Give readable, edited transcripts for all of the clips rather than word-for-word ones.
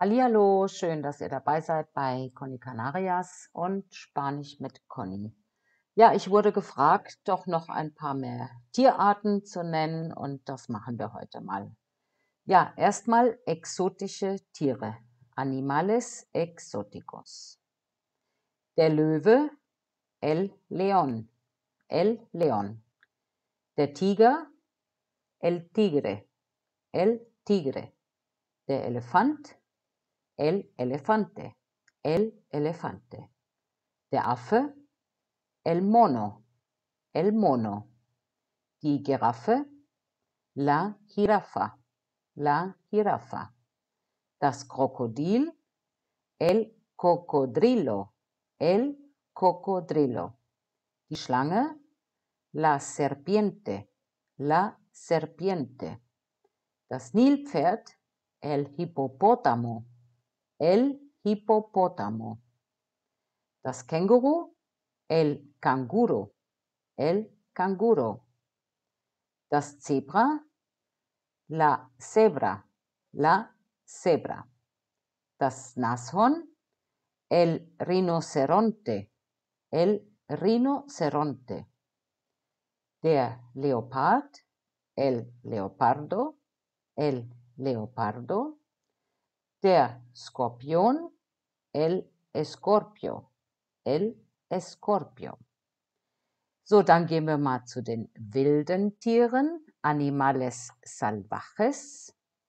Hallihallo, schön, dass ihr dabei seid bei Conny Canarias und Spanisch mit Conny. Ja, ich wurde gefragt, doch noch ein paar mehr Tierarten zu nennen und das machen wir heute mal. Ja, erstmal exotische Tiere, Animales exóticos. Der Löwe, el león, el león. Der Tiger, el tigre, el tigre. Der Elefant, el elefante, el elefante. Der Affe, el mono, el mono. Die Giraffe, la jirafa, la jirafa. Das Krokodil, el cocodrilo, el cocodrilo. Die Schlange, la serpiente, la serpiente. Das Nilpferd, el hipopótamo, el hipopótamo. Das Känguru, el canguro, el canguro. Das Zebra, la cebra, la cebra. Das Nashorn, el rinoceronte, el rinoceronte. Der Leopard, el leopardo, el leopardo. Der Skorpion, el escorpio, el escorpio. So, dann gehen wir mal zu den wilden Tieren, Animales salvajes.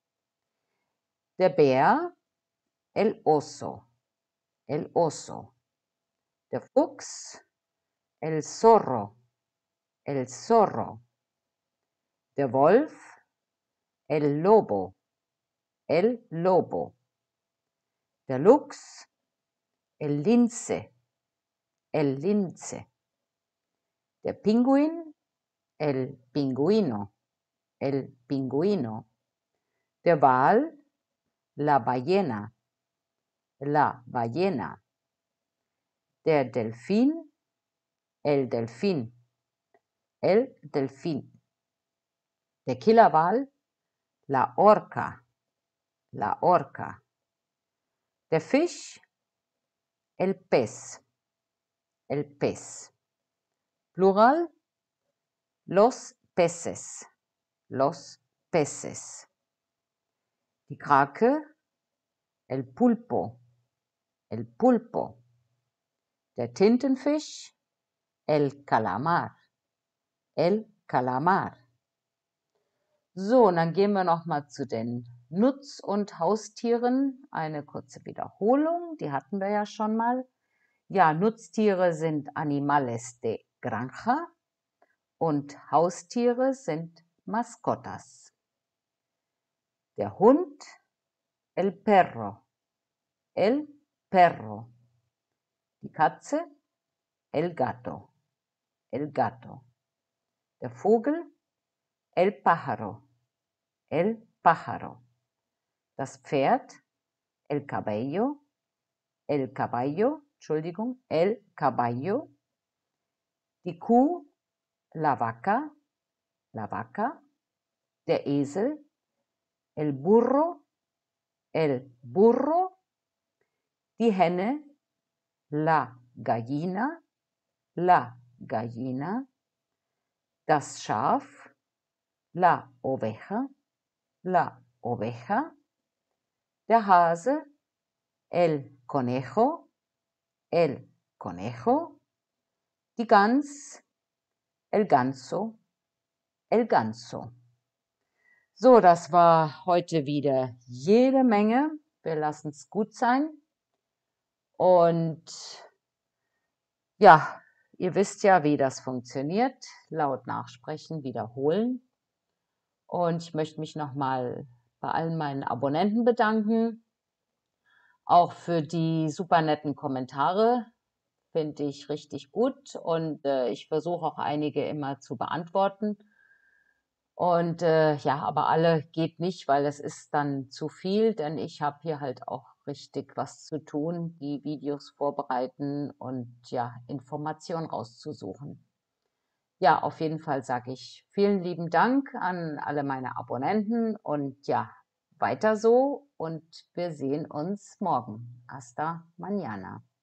Der Bär, el oso, el oso. Der Fuchs, el zorro, el zorro. Der Wolf, el lobo, el lobo. Der Luchs, el lince, el lince. Der Pinguin, el pingüino, el pingüino. Der Wal, la ballena, la ballena. Der Delfin, el delfín, el delfín. Der Killerwal, la orca, la orca. Der Fisch, el pez, el pez. Plural, los peces, los peces. Die Krake, el pulpo, el pulpo. Der Tintenfisch, el calamar, el calamar. So, und dann gehen wir noch mal zu den Nutz- und Haustieren. Eine kurze Wiederholung, die hatten wir ja schon mal. Ja, Nutztiere sind Animales de Granja und Haustiere sind Mascotas. Der Hund, el perro, el perro. Die Katze, el gato, el gato. Der Vogel, el pájaro, el pájaro. Das Pferd, el caballo, Entschuldigung, el caballo. Die Kuh, la vaca, la vaca. Der Esel, el burro, el burro. Die Henne, la gallina, la gallina. Das Schaf, la oveja, la oveja. Der Hase, el conejo, el conejo. Die Gans, el ganso, el ganso. So, das war heute wieder jede Menge. Wir lassen es gut sein. Und ja, ihr wisst ja, wie das funktioniert. Laut nachsprechen, wiederholen. Und ich möchte mich nochmal bei allen meinen Abonnenten bedanken. Auch für die super netten Kommentare. Finde ich richtig gut. Und ich versuche auch einige immer zu beantworten. Und ja, aber alle geht nicht, weil es ist dann zu viel, denn ich habe hier halt auch richtig was zu tun, die Videos vorbereiten und ja, Informationen rauszusuchen. Ja, auf jeden Fall sage ich vielen lieben Dank an alle meine Abonnenten und ja, weiter so und wir sehen uns morgen. Hasta mañana.